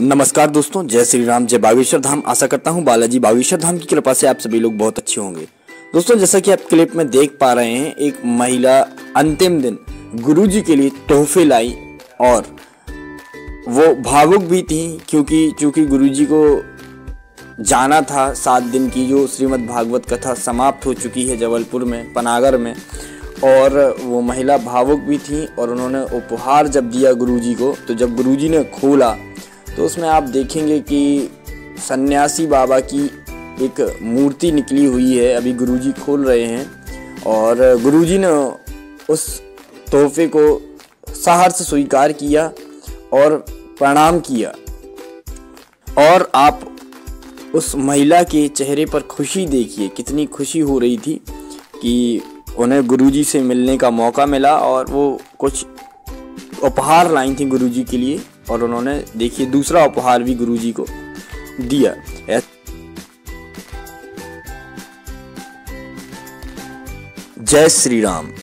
नमस्कार दोस्तों, जय श्री राम, जय बागेश्वर धाम। आशा करता हूँ बालाजी बागेश्वर धाम की कृपा से आप सभी लोग बहुत अच्छे होंगे। दोस्तों, जैसा कि आप क्लिप में देख पा रहे हैं, एक महिला अंतिम दिन गुरुजी के लिए तोहफे लाई और वो भावुक भी थी क्योंकि गुरुजी को जाना था। 7 दिन की जो श्रीमद् भागवत कथा समाप्त हो चुकी है जबलपुर में, पनागर में, और वो महिला भावुक भी थी। और उन्होंने उपहार जब दिया गुरुजी को, तो जब गुरुजी ने खोला तो उसमें आप देखेंगे कि सन्यासी बाबा की एक मूर्ति निकली हुई है। अभी गुरुजी खोल रहे हैं और गुरुजी ने उस तोहफे को सहर्ष स्वीकार किया और प्रणाम किया। और आप उस महिला के चेहरे पर खुशी देखिए, कितनी खुशी हो रही थी कि उन्हें गुरुजी से मिलने का मौका मिला और वो कुछ उपहार लाई थी गुरुजी के लिए। और उन्होंने देखिए दूसरा उपहार भी गुरुजी को दिया। जय श्री राम।